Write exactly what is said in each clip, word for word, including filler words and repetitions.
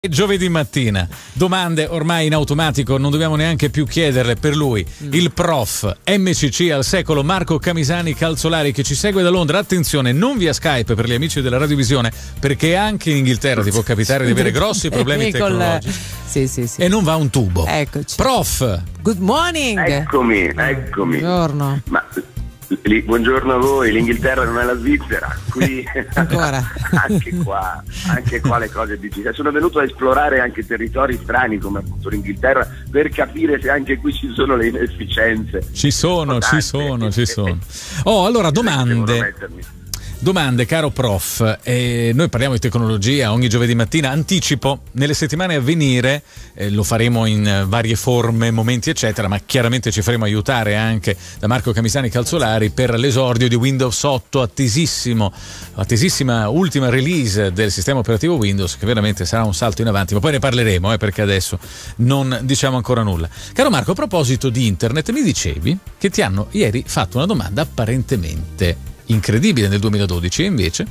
Giovedì mattina, domande ormai in automatico, non dobbiamo neanche più chiederle per lui, mm. il prof M C C al secolo Marco Camisani Calzolari che ci segue da Londra. Attenzione, non via Skype per gli amici della radiovisione, perché anche in Inghilterra ti può capitare di avere grossi problemi tecnologici. Sì, sì, sì. E non va un tubo. Eccoci. Prof. Good morning. Eccomi, eccomi. Buongiorno. Ma lì, buongiorno a voi, l'Inghilterra non è la Svizzera, qui ancora anche qua, anche qua le cose difficili. Sono venuto a esplorare anche territori strani come appunto l'Inghilterra per capire se anche qui ci sono le inefficienze. Ci sono, ci sono, ci sono. Oh, allora domande. Domande, caro prof, eh, noi parliamo di tecnologia ogni giovedì mattina, anticipo, nelle settimane a venire eh, lo faremo in varie forme, momenti eccetera, ma chiaramente ci faremo aiutare anche da Marco Camisani Calzolari per l'esordio di Windows otto, attesissimo, attesissima ultima release del sistema operativo Windows, che veramente sarà un salto in avanti, ma poi ne parleremo eh, perché adesso non diciamo ancora nulla. Caro Marco, a proposito di internet, mi dicevi che ti hanno ieri fatto una domanda apparentemente incredibile nel duemiladodici, e invece?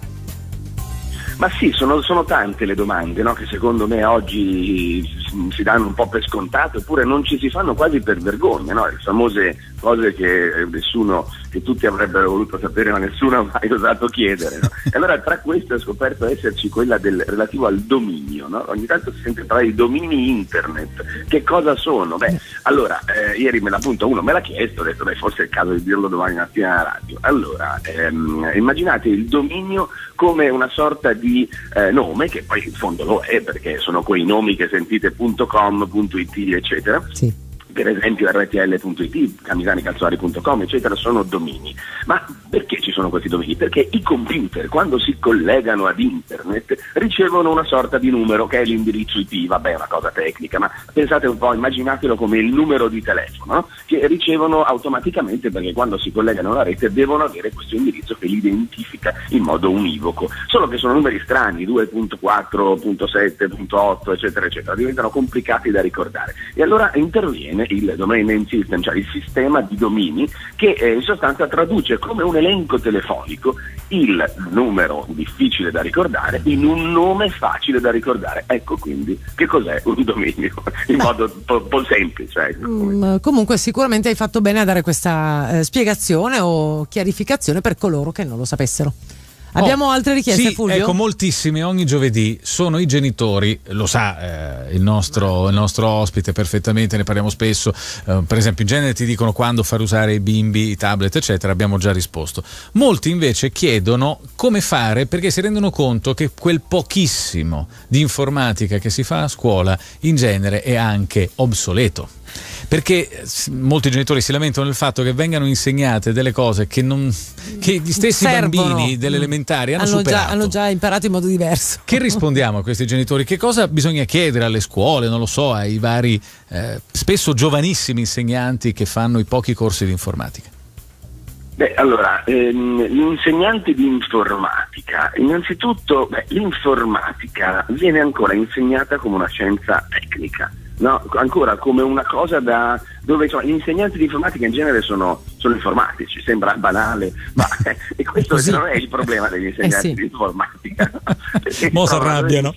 Ma sì, sono, sono tante le domande, no? Che secondo me oggi si danno un po' per scontato, oppure non ci si fanno quasi per vergogna, no? Le famose cose che nessuno, che tutti avrebbero voluto sapere ma nessuno ha mai osato chiedere, no? E allora tra queste ho scoperto esserci quella del relativo al dominio, no? Ogni tanto si sente parlare di domini internet. Che cosa sono? Beh, allora, eh, ieri me l'appunto uno me l'ha chiesto, ho detto beh, forse è il caso di dirlo domani mattina alla radio. Allora, ehm, immaginate il dominio come una sorta di eh, nome, che poi in fondo lo è, perché sono quei nomi che sentite .com, .it, eccetera. Sì. Per esempio R T L punto it, camisani calzolari punto com, eccetera, sono domini. Ma perché ci sono questi domini? Perché i computer, quando si collegano ad internet, ricevono una sorta di numero che è l'indirizzo I P, vabbè è una cosa tecnica, ma pensate un po', immaginatelo come il numero di telefono, no? Che ricevono automaticamente, perché quando si collegano alla rete devono avere questo indirizzo che li identifica in modo univoco. Solo che sono numeri strani, due punto quattro, punto sette, punto otto, eccetera, eccetera, diventano complicati da ricordare. E allora interviene il domain name system, cioè il sistema di domini che eh, in sostanza traduce come un elenco telefonico il numero difficile da ricordare in un nome facile da ricordare. Ecco quindi che cos'è un dominio in modo un po', po' semplice. Ecco. Mm, comunque sicuramente hai fatto bene a dare questa eh, spiegazione o chiarificazione per coloro che non lo sapessero. Abbiamo oh, altre richieste, sì, Fulvio? Ecco, moltissime ogni giovedì sono i genitori, lo sa eh, il, nostro, il nostro ospite perfettamente, ne parliamo spesso, eh, per esempio in genere ti dicono quando far usare i bimbi, i tablet eccetera, abbiamo già risposto. Molti invece chiedono come fare perché si rendono conto che quel pochissimo di informatica che si fa a scuola in genere è anche obsoleto. Perché molti genitori si lamentano del fatto che vengano insegnate delle cose che, non, che gli stessi servono. Bambini delle elementari hanno, hanno superato. Già, hanno già imparato in modo diverso. Che rispondiamo a questi genitori? Che cosa bisogna chiedere alle scuole, non lo so, ai vari eh, spesso giovanissimi insegnanti che fanno i pochi corsi di informatica? Beh, allora, ehm, gli insegnanti di informatica, innanzitutto beh, l'informatica viene ancora insegnata come una scienza tecnica. No, ancora come una cosa da dove insomma, gli insegnanti di informatica in genere sono, sono informatici, sembra banale, ma eh, e questo Così. non è il problema degli insegnanti eh sì. di informatica. Mo si arrabbiano.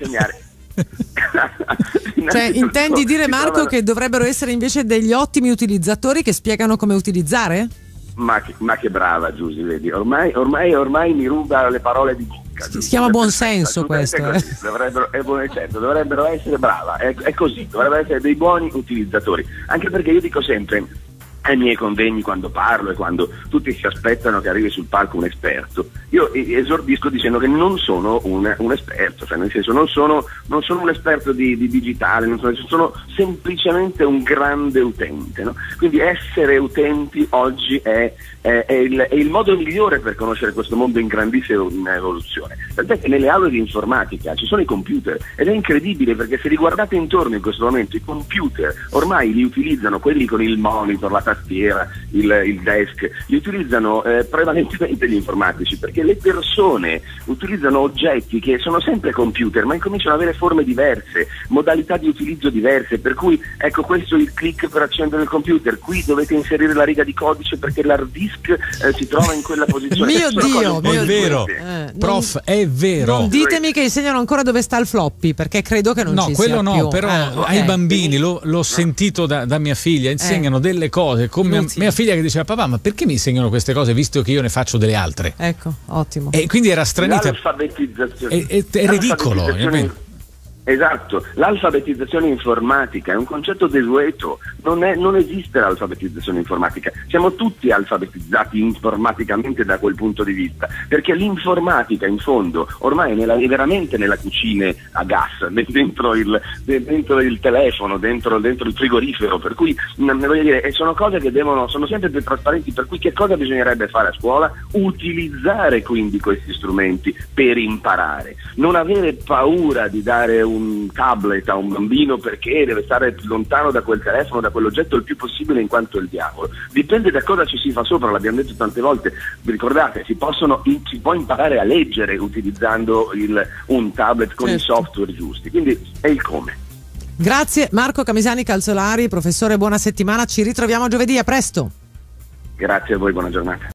Cioè, intendi dire, Marco, trovano... che dovrebbero essere invece degli ottimi utilizzatori che spiegano come utilizzare? Ma che, ma che brava Giusy, vedi, ormai, ormai, ormai mi ruba le parole di bocca. Si chiama buonsenso questo. Eh. Dovrebbero, è buon, certo, dovrebbero essere brava, è, è così, dovrebbero essere dei buoni utilizzatori. Anche perché io dico sempre ai miei convegni quando parlo e quando tutti si aspettano che arrivi sul palco un esperto, io esordisco dicendo che non sono un, un esperto, cioè nel senso non sono, non sono un esperto di, di digitale, non sono, sono semplicemente un grande utente, no? Quindi essere utenti oggi è, è, è, il, è il modo migliore per conoscere questo mondo in grandissima evoluzione. Tant'è che nelle aule di informatica ci sono i computer ed è incredibile perché se li guardate intorno in questo momento i computer ormai li utilizzano quelli con il monitor, la tastiera, il, il desk, li utilizzano eh, prevalentemente gli informatici, perché le persone utilizzano oggetti che sono sempre computer, ma incominciano ad avere forme diverse, modalità di utilizzo diverse, per cui ecco, questo è il click per accendere il computer, qui dovete inserire la riga di codice perché l'hard disk eh, si trova in quella posizione. Mio Dio, mio è vero, eh, prof, non, è vero. Non ditemi che insegnano ancora dove sta il floppy, perché credo che non no, ci quello sia no, più. però ah, okay. ai bambini lo, l'ho sentito da, da mia figlia, insegnano eh. delle cose con mia, mia figlia che diceva: papà, ma perché mi insegnano queste cose visto che io ne faccio delle altre? Ecco, ottimo. E quindi era stranita. L'alfabetizzazione. È, è, è ridicolo. Esatto, l'alfabetizzazione informatica è un concetto desueto, non, è, non esiste l'alfabetizzazione informatica, siamo tutti alfabetizzati informaticamente da quel punto di vista, perché l'informatica in fondo ormai è, nella, è veramente nella cucina a gas, dentro il, dentro il telefono, dentro, dentro il frigorifero, per cui voglio dire, sono cose che devono, sono sempre più trasparenti, per cui che cosa bisognerebbe fare a scuola? Utilizzare quindi questi strumenti per imparare, non avere paura di dare un tablet a un bambino perché deve stare lontano da quel telefono, da quell'oggetto il più possibile in quanto è il diavolo. Dipende da cosa ci si fa sopra, l'abbiamo detto tante volte, vi ricordate, si possono si può imparare a leggere utilizzando il, un tablet con certo. i software giusti, quindi è il come. Grazie Marco Camisani Calzolari, professore, buona settimana, ci ritroviamo giovedì, a presto. Grazie a voi, buona giornata.